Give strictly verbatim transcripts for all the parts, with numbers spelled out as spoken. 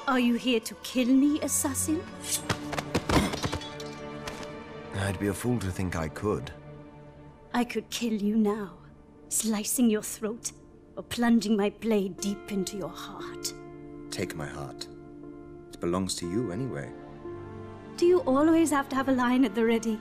Are you here to kill me, assassin? I'd be a fool to think I could. I could kill you now, slicing your throat or plunging my blade deep into your heart. Take my heart. It belongs to you anyway. Do you always have to have a line at the ready?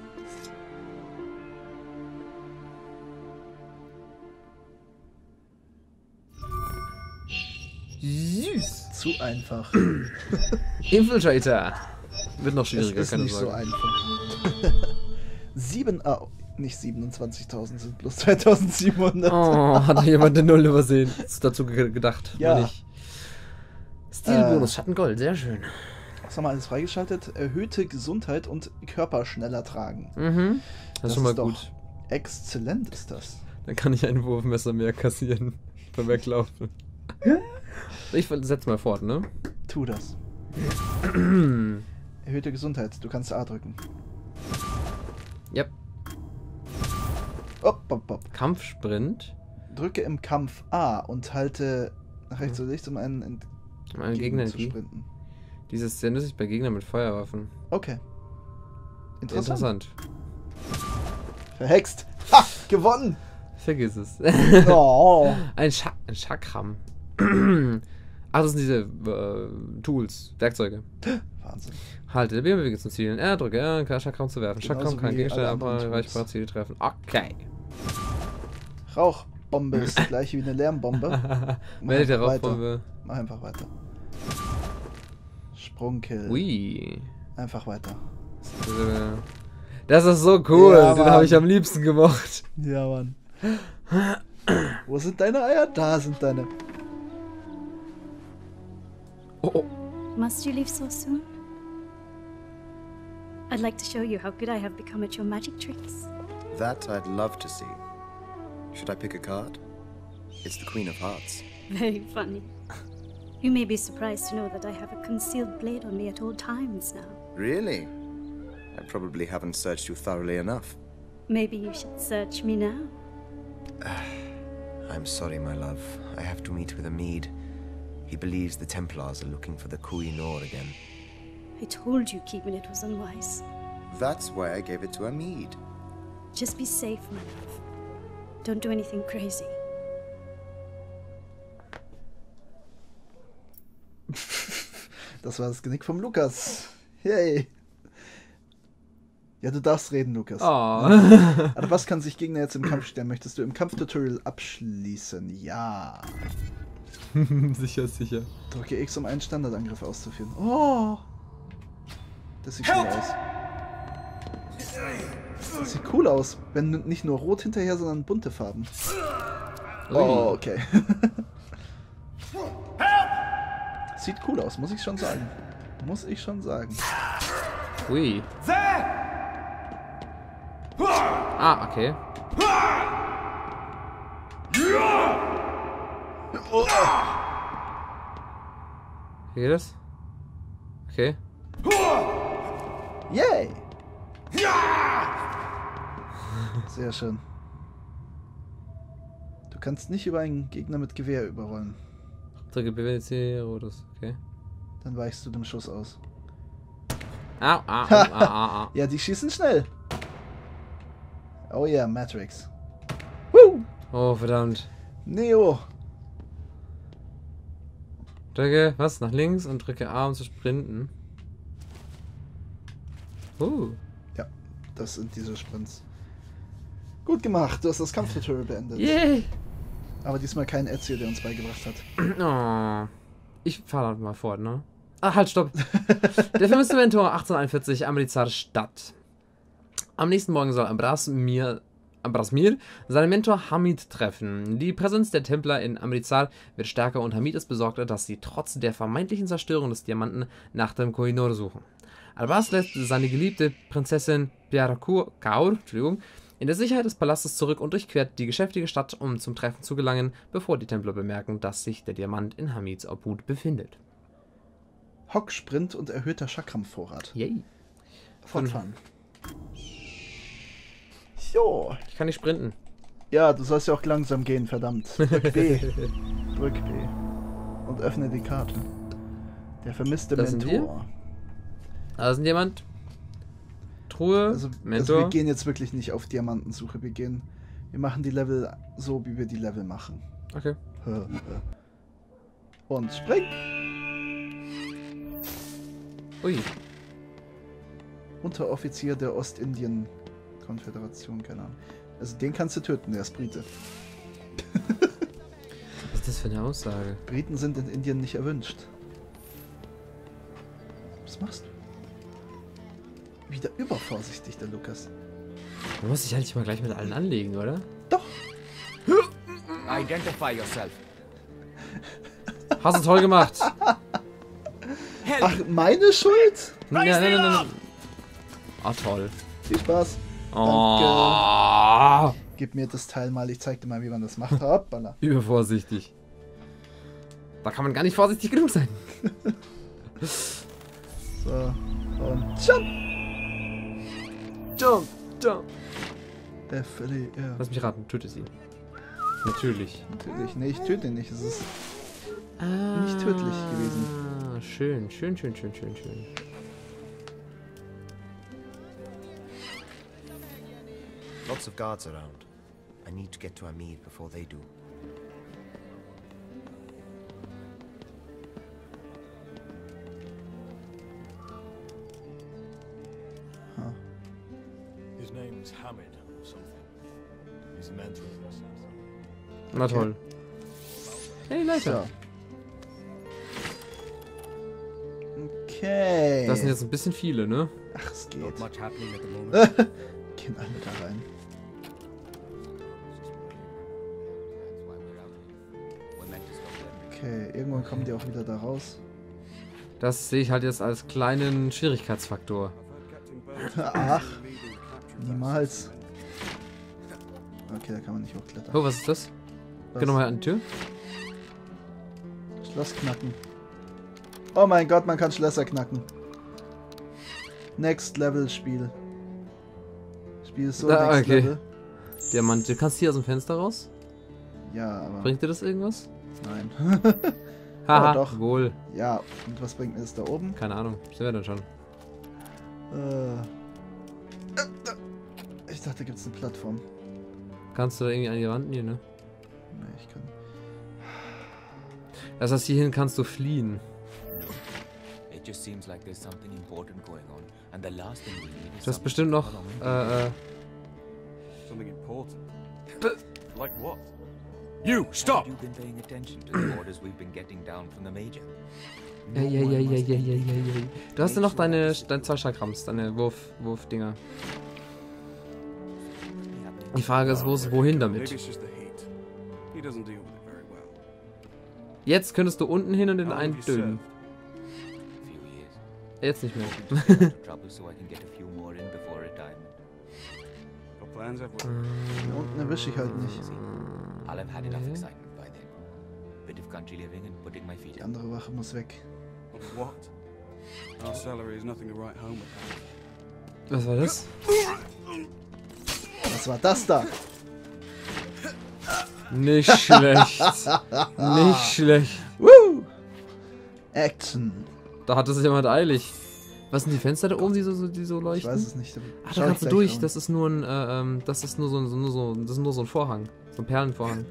Süß. Zu einfach. Infiltrator. Wird noch schwieriger, Es ist keine nicht Sorge. so einfach. Sieben, ah, nicht siebenundzwanzigtausend, sind bloß zweitausendsiebenhundert. Oh, hat noch jemand eine Null übersehen. Ist dazu ge gedacht. Ja. War nicht. Stilbonus, äh, Schattengold, sehr schön. Was haben wir alles freigeschaltet? Erhöhte Gesundheit und Körper schneller tragen. Mhm. Das, das ist schon mal ist gut. Doch exzellent ist das. Dann kann ich ein Wurfmesser mehr kassieren. Beim Weglaufen. Ich setz mal fort, ne? Tu das. Erhöhte Gesundheit, du kannst A drücken. Yep. Op, op, op. Kampfsprint. Drücke im Kampf A und halte nach rechts oder links, um einen um einen Gegner zu sprinten. Dieses ist sehr nützlich bei Gegnern mit Feuerwaffen. Okay. Interessant. Interessant. Verhext. Ha! Gewonnen! Vergiss es. Oh. Ein, Scha ein Chakram. Ach, das sind diese äh, Tools, Werkzeuge. Wahnsinn. Halte B M W zum Zielen. R, drücke R, kann Chakram zu werfen. Genauso Chakram kann wie Gegenstände alle anderen aber erreichbare Ziele treffen. Okay. Rauchbombe ist das gleiche wie eine Lärmbombe. Melde der Rauchbombe. Mach einfach weiter. Sprungkill. Ui. Einfach weiter. Das ist so cool. Ja, den habe ich am liebsten gemocht. Ja, Mann. Wo sind deine Eier? Da sind deine. Oh, oh. Must you leave so soon? I'd like to show you how good I have become at your magic tricks. That I'd love to see. Should I pick a card? It's the Queen of Hearts. Very funny. You may be surprised to know that I have a concealed blade on me at all times now. Really? I probably haven't searched you thoroughly enough. Maybe you should search me now. I'm sorry, my love. I have to meet with Amid. He believes the Templars are looking for the Koh-i-Noor again. I told you keeping it was unwise. That's why I gave it to Amid. Just be safe, my love. Don't do anything crazy. Das war das Genick vom Lukas. Yay. Ja, du darfst reden, Lukas. Oh. Aber was kann sich Gegner jetzt im Kampf stellen? Möchtest du im Kampftutorial abschließen? Ja. Sicher, sicher. Drücke X, um einen Standardangriff auszuführen. Oh. Das sieht cool aus. Das sieht cool aus. Wenn nicht nur rot hinterher, sondern bunte Farben. Oh, okay. Sieht cool aus, muss ich schon sagen. Muss ich schon sagen. Ui. Ah, okay. Oh. Wie geht das? Okay. Yay! Sehr schön. Du kannst nicht über einen Gegner mit Gewehr überrollen. Drücke B W C, rotes, okay. Dann weichst du dem Schuss aus. Au, au, au, au, au, au. Ja, die schießen schnell. Oh ja, yeah, Matrix. Woo! Oh, verdammt. Neo. Drücke, was? Nach links und drücke A, um zu sprinten. Uh. Ja, das sind diese Sprints. Gut gemacht, du hast das Kampftutorial beendet. Yay! Aber diesmal kein Ezio, der uns beigebracht hat. Oh. Ich fahre mal fort, ne? Ah, halt, stopp. Der Film ist Mentor achtzehnhunderteinundvierzig, Amritsar Stadt. Am nächsten Morgen soll Ambrasmir, Ambrasmir seinen Mentor Hamid treffen. Die Präsenz der Templer in Amritsar wird stärker und Hamid ist besorgt, dass sie trotz der vermeintlichen Zerstörung des Diamanten nach dem Koh-i-Noor suchen. Albas lässt seine geliebte Prinzessin Piara Kaur, Entschuldigung, in der Sicherheit des Palastes zurück und durchquert die geschäftige Stadt, um zum Treffen zu gelangen, bevor die Templer bemerken, dass sich der Diamant in Hamids Obhut befindet. Hocksprint und erhöhter Chakram-Vorrat. Yay. Fortfahren. Jo. Ich kann nicht sprinten. Ja, du sollst ja auch langsam gehen, verdammt. Drück B. Drück B. Und öffne die Karte. Der vermisste Da sind Mentor. Da ist jemand. Truhe, Also, also Mentor. wir gehen jetzt wirklich nicht auf Diamantensuche. Wir gehen. Wir machen die Level so, wie wir die Level machen. Okay. Und spring! Ui. Unteroffizier der Ostindien-Konföderation, keine Ahnung. Also den kannst du töten, der ist Brite. Was ist das für eine Aussage? Briten sind in Indien nicht erwünscht. Was machst du? Wieder übervorsichtig, der Lukas. Man muss sich eigentlich mal gleich mit allen anlegen, oder? Doch! Identify yourself. Hast du toll gemacht. Ach, meine Schuld? Nein, nein, nein, nein. Ah, toll. Viel Spaß. Oh. Gib mir das Teil mal, ich zeig dir mal, wie man das macht. Hoppala. Übervorsichtig. Da kann man gar nicht vorsichtig genug sein. So, und jump! Jump, jump. F L E R. Lass mich raten, töte sie. Natürlich. Natürlich, nee, ich töte ihn nicht. Es ist Ah, nicht tödlich gewesen. Schön, schön, schön, schön, schön, schön. Lots of guards around. I need to get to Amid before they do. Huh. His name's Hamid or something. He's a mentor of the assassin. Na toll. Hey, Leiter. So. Okay. Das sind jetzt ein bisschen viele, ne? Ach, es geht. Not much happening at the moment. Gehen alle da rein. Okay, irgendwann kommen die auch wieder da raus. Das sehe ich halt jetzt als kleinen Schwierigkeitsfaktor. Ach, niemals. Okay, da kann man nicht hochklettern. Oh, was ist das? Was? Geh nochmal an die Tür. Schloss knacken. Oh mein Gott, man kann Schlösser knacken. Next Level Spiel. Spiel ist so Ah, Next okay. Level. Diamant, du kannst hier aus dem Fenster raus? Ja, aber Bringt dir das irgendwas? nein. Haha, doch. wohl. Ja, und was bringt mir das da oben? Keine Ahnung, sehen wir dann schon. Äh. Ich dachte, da gibt es eine Plattform. Kannst du da irgendwie an die Wand? Nee, ne? Nee, ich kann. Das heißt, hierhin kannst du fliehen. It just seems like there's something important going on, and the last thing we need is Du hast something bestimmt to noch, follow. äh, äh, Something important. B Like what? You, stop! Have you been paying attention to the orders we've been getting down from the Major? ja, ja, ja, ja, ja, ja, ja, ja. Du hast ja noch deine, deine zwei Chakrams, deine Wurf, Wurfdinger. Die Frage ist, wo ist, wohin Maybe damit? it's just the heat. He doesn't deal with it very well. Jetzt könntest du unten hin und den How long einen have you dönen. A few years. Jetzt nicht mehr. To stay out of trouble so I can get a few more in before retirement. Got plans have we? Hier unten erwische ich halt nicht. I'll have had enough Okay. excitement by then. Bit of country living and putting my feet Die up. andere Wache muss weg. Of what? Our salary is nothing to write home about. Was war das? Was war das da? Nicht schlecht. Nicht schlecht. Woo! Action. Da hat es jemand eilig. Was sind die Fenster da oben, die so, so, die so Ich leuchten? weiß es nicht. Ach, Schau da ich kannst du gleich durch. rein. Das ist nur ein, äh, ähm, das ist nur so, so, nur so, das ist nur so ein Vorhang. So ein Perlenvorhang.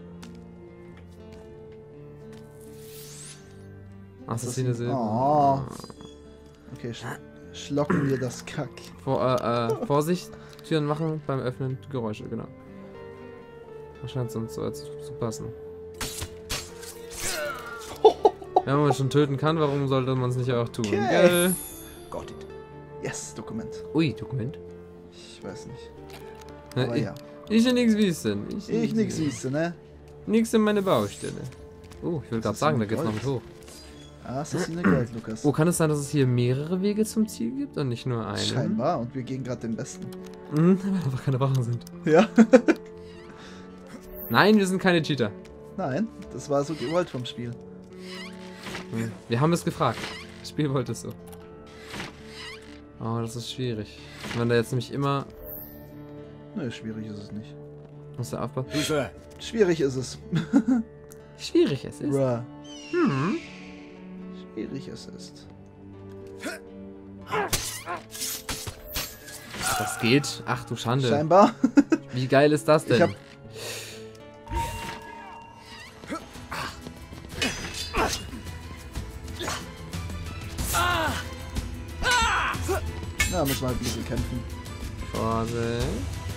Assassine Das- Silber. Oh. Okay, sch schlocken wir das Kack. Vor, äh, äh, Vorsicht, Türen machen beim Öffnen Geräusche, genau. Das scheint sonst so als zu passen. Wenn man schon töten kann, warum sollte man es nicht auch tun? Okay. Gell? Got it. Yes, Dokument. Ui, Dokument. Ich weiß nicht. Na, Aber ich, ja. ich ja nix wissen. Ich, Ich nix wiesse, ne? Nix in meine Baustelle. Oh, ich will gerade ist sagen, da denn geht's noch mit Gold? hoch. Ah, Assassine Gold, Lukas. Oh, kann es sein, dass es hier mehrere Wege zum Ziel gibt und nicht nur einen? Scheinbar. Und wir gehen gerade den besten. Mhm, weil einfach keine Wachen sind. Ja. Nein, wir sind keine Cheater. Nein, das war so gewollt vom Spiel. Hm. Wir haben es gefragt. Das Spiel wollte es so. Oh, das ist schwierig. Wenn da jetzt nämlich immer... Nö, schwierig ist es nicht. Muss der aufpassen. Who's there? Schwierig ist es. Schwierig es ist. Bruh. Hm. schwierig es ist. Das geht. Ach du Schande. Scheinbar. Wie geil ist das denn? Ich hab... Na, müssen wir halt ein bisschen kämpfen. Vorsicht.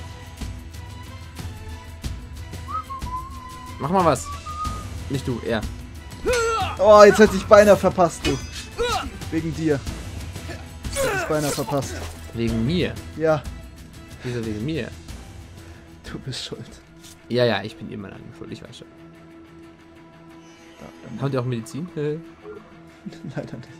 Mach mal was. Nicht du, er. Oh, jetzt hätte ich beinahe verpasst, du. Wegen dir. Hätte ich beinahe verpasst. Wegen mir. Ja, Wieso wegen mir? du bist schuld. Ja, ja, ich bin immer an schuld, ich weiß schon. Da, ähm, Habt ihr auch Medizin? Äh, leider nicht.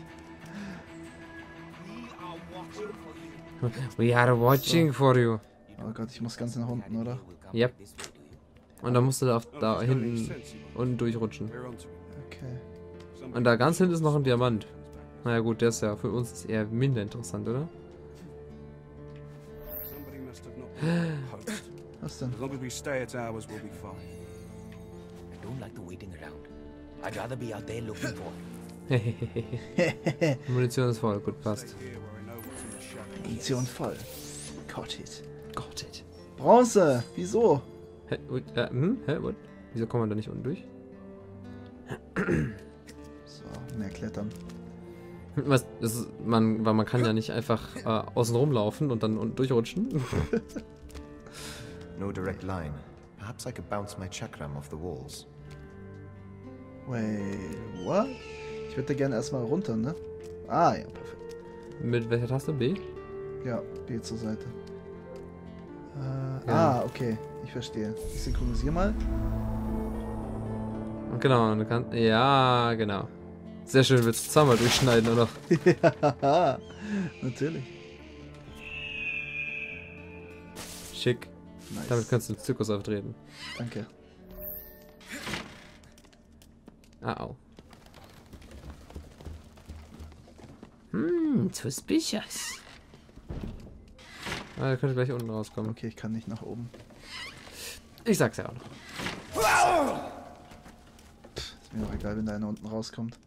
We are watching for you. Oh Gott, ich muss ganz nach unten, oder? Yep. Und dann musst du da, auf, da hinten unten durchrutschen. Okay. Und da ganz hinten ist noch ein Diamant. Naja gut, der ist ja für uns eher minder interessant, oder? Was denn? As long as we stay at ours, we'll be fine. I don't like the waiting around. I'd rather be out there looking for it. Munition ist voll, gut, passt. Here where I know what's in the shadow. Munition voll. Got it. Got it. Bronze! Wieso? Hä, wait, äh, hm? Hä, what? Wieso kommt man da nicht unten durch? So, mehr klettern. Was, das ist, man, weil man kann ja nicht einfach äh, außen rumlaufen und dann unten durchrutschen. No direct line. Perhaps I could bounce my chakram off the walls. Wait, what? Ich würde gerne erstmal runter, ne? Ah, ja, perfekt. Mit welcher Taste? B? Ja, B zur Seite. Äh, Ja. Ah, okay. Ich verstehe. Ich synchronisiere mal. Und genau, du kannst. Ja, genau. Sehr schön, willst du zweimal durchschneiden, oder? Ja, natürlich. Schick. Nice. Damit kannst du den Zirkus auftreten. Danke. Ah, au. Hm, suspicious. Ah, der könnte gleich unten rauskommen. Okay, ich kann nicht nach oben. Ich sag's ja auch noch. Ist mir auch egal, wenn da einer unten rauskommt.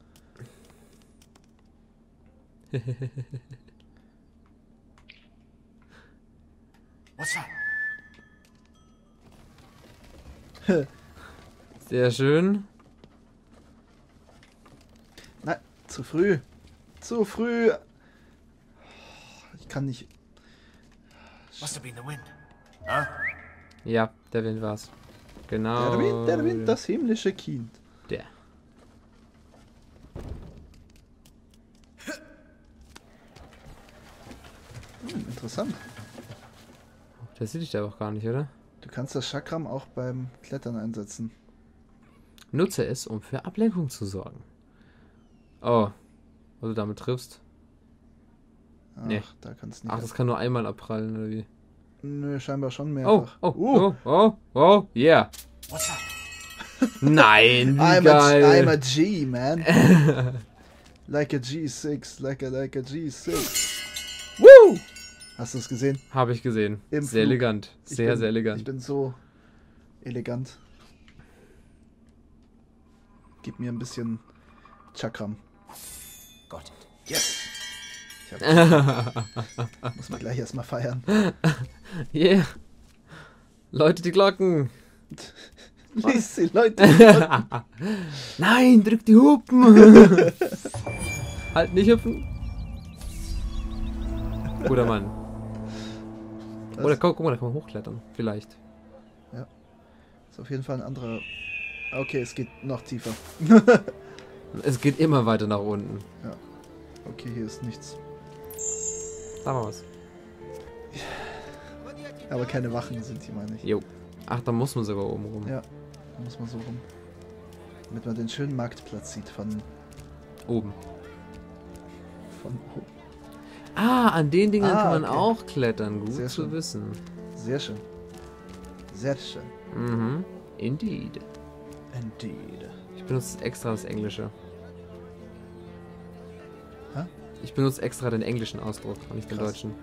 What's that? Sehr schön. Nein, zu früh. Zu früh. Ich kann nicht. Must have been the wind. Ja, der Wind war's. Genau. Der Wind, der Wind, das himmlische Kind. Der. Hm, interessant. Das sieht dich da auch gar nicht, oder? Du kannst das Chakram auch beim Klettern einsetzen. Nutze es, um für Ablenkung zu sorgen. Oh. Was du damit triffst. Ach, Nee. da kannst du nicht. Ach, das kann nur einmal abprallen, oder wie? Nö, scheinbar schon Oh, mehrfach. oh, Uh, oh, oh, oh, yeah. What's that? Nein, wie I'm, a, geil. I'm a G, man. Like a G six, like a, like a G six. Woo! Hast du es gesehen? Habe ich gesehen. Im Sehr Flug. elegant. Ich Sehr, bin, sehr Ich elegant. bin so elegant. Gib mir ein bisschen Chakram. Got it. Yes! Ich hab, muss man gleich erstmal feiern. Yeah. Leute, die Glocken. Lies die Leute. Nein, drück die Hupen. Halt nicht hüpfen. Guter Mann. Das Oder guck, guck mal, da kann man hochklettern. Vielleicht. ist auf jeden Fall ein anderer. Okay, es geht noch tiefer. Es geht immer weiter nach unten. Okay, hier ist nichts. Da war was. Aber keine Wachen sind hier, meine ich. Jo. Ach, da muss man sogar oben rum. Ja, da muss man so rum. Damit man den schönen Marktplatz sieht von, Oben. von oben. Ah, an den Dingern Ah, kann man okay. auch klettern. Gut Sehr zu schön. wissen. Sehr schön. Sehr schön. Mhm. Indeed. Indeed. Ich benutze extra das Englische. Hä? Ich benutze extra den englischen Ausdruck und nicht den Krass. deutschen.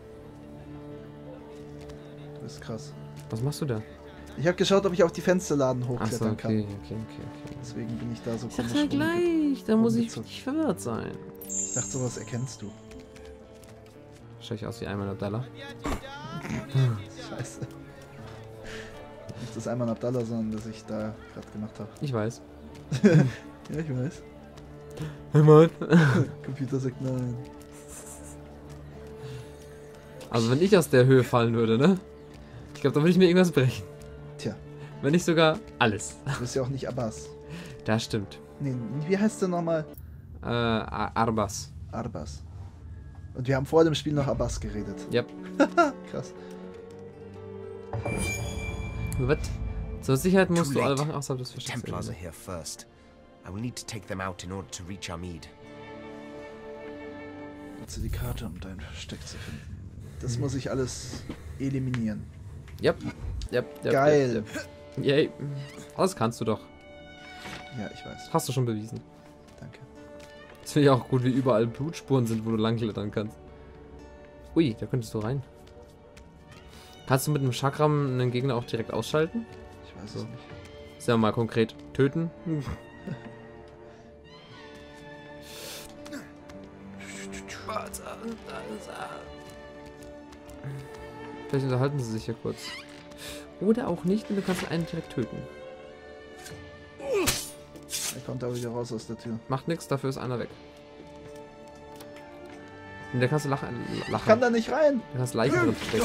Du bist krass. Was machst du da? Ich habe geschaut, ob ich auf die Fensterladen Achso, hochklettern okay, kann. okay, okay, okay. Deswegen bin ich da so Ich sag's komisch ja rumge- nicht. Da muss ich Ungezogen. nicht verwirrt sein. Ich dachte, sowas erkennst du. Schau ich aus wie Ayman Abdallah? Scheiße. Nicht das Ayman Abdallah, sondern das ich da gerade gemacht habe. Ich weiß. Ja, ich weiß. Ayman. Computer sagt nein. Also wenn ich aus der Höhe fallen würde, ne? Ich glaube, da würde ich mir irgendwas brechen. Tja, Wenn nicht sogar alles. du bist ja auch nicht Abbas. Das stimmt. Nee, wie heißt der nochmal? Äh, A- Arbas. Arbas. Und wir haben vor dem Spiel noch Abbas geredet. Yep. Krass. Was? Zur Sicherheit musst Too du alle late. Wachen außerhalb des The Verstecks Templars are eliminieren. here first. I will need to take them out in order to reach Amid. Nutze die Karte, um dein Versteck zu finden. Das muss ich alles eliminieren. Yep. Yep, yep, Geil. Yep, yep. Yay. Das kannst du doch. Ja, ich weiß. Hast du schon bewiesen. Danke. Das finde ich auch gut, wie überall Blutspuren sind, wo du langklettern kannst. Ui, da könntest du rein. Kannst du mit einem Chakram einen Gegner auch direkt ausschalten? Ich weiß So. es nicht. Sagen wir mal konkret. Töten? Hm. Vielleicht unterhalten sie sich ja kurz. Oder auch nicht und du kannst einen direkt töten. Er kommt aber wieder raus aus der Tür. Macht nichts, dafür ist einer weg. Und der kannst du lachen. Ich lachen. kann da nicht rein! Da kannst Leichen drin stecken.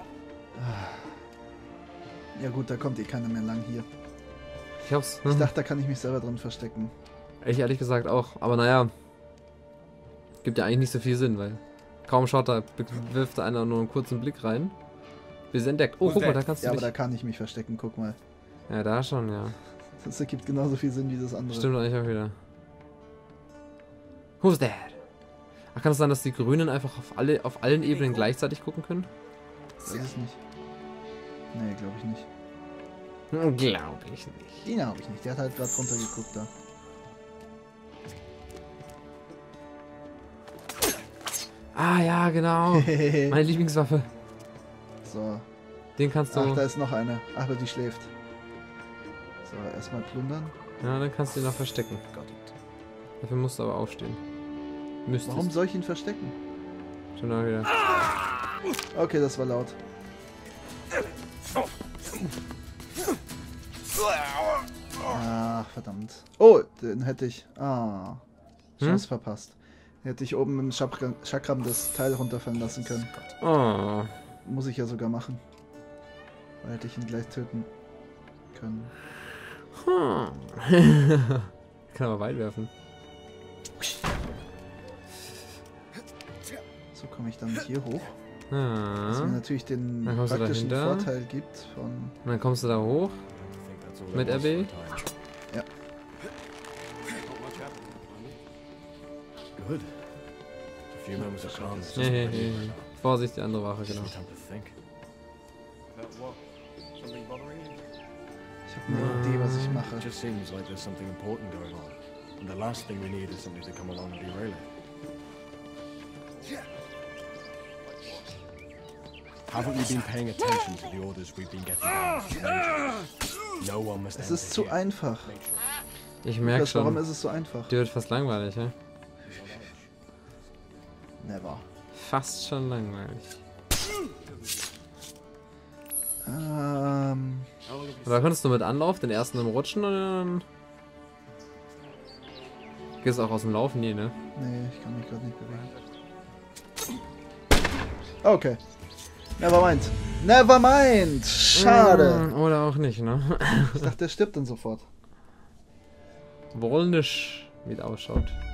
Ja gut, da kommt eh keiner mehr lang hier. Ich hab's. Ich dachte, da kann ich mich selber drin verstecken. Ich ehrlich gesagt auch. Aber naja. Gibt ja eigentlich nicht so viel Sinn, weil kaum schaut da, wirft da einer nur einen kurzen Blick rein. Wir sind entdeckt. Oh, guck mal, da kannst du Ja, aber dich... da kann ich mich verstecken, guck mal. Ja, da schon, ja. Das ergibt genauso viel Sinn wie das andere. Stimmt eigentlich auch wieder. Who's there? Ach, kann es sein, dass die Grünen einfach auf alle, auf allen Ebenen gleichzeitig gucken können? Weiß es nicht. Nee, glaube ich nicht. Hm, glaube ich nicht. Den habe ich nicht. Der hat halt gerade runtergeguckt da. Ah ja, genau. Meine Lieblingswaffe. So. Den kannst du... Ach, da ist noch eine. Ach, aber die schläft. So, erstmal plündern. Ja, dann kannst du ihn noch verstecken. Got it. Dafür musst du aber aufstehen. Müsstest. Warum soll ich ihn verstecken? Schon mal wieder. Okay, das war laut. Ach, verdammt. Oh, den hätte ich. Ah. Chance Hm? verpasst. Den hätte ich oben im Chakram, Chakram das Teil runterfallen lassen können. Oh. Muss ich ja sogar machen. Weil hätte ich ihn gleich töten können. Hm. Kann aber weit werfen. So komme ich dann hier hoch. Was mir Ah. natürlich den Dann kommst du praktischen dahinter. Vorteil gibt von... Und dann kommst du da hoch. I think that's all Mit there was R B? for the time. Ja. Good. A few moments of calm. Nee, nee, nee, nee. Vorsicht, die andere Wache, genau. Time to think. About what? Something bothering you? Ich habe eine Idee, was ich mache. It just seems like there's something important going on. And the last thing we need is somebody to come along and derail it. Haven't you been paying attention to the orders we've been getting down from the Major? No one must Es enter ist zu here. einfach. Ich merke Lukas, warum schon. ist es so einfach? Die wird fast langweilig, ja? Never. Fast schon langweilig. Ähm... Oder könntest du mit Anlauf den ersten im Rutschen und dann... Gehst du auch aus dem Laufen? Nee, ne? Nee, ich kann mich gerade nicht bewegen. Okay. Nevermind. Nevermind! Schade! Mm, Oder auch nicht, ne? Ich dachte, der stirbt dann sofort. Wohl nicht, wie es ausschaut.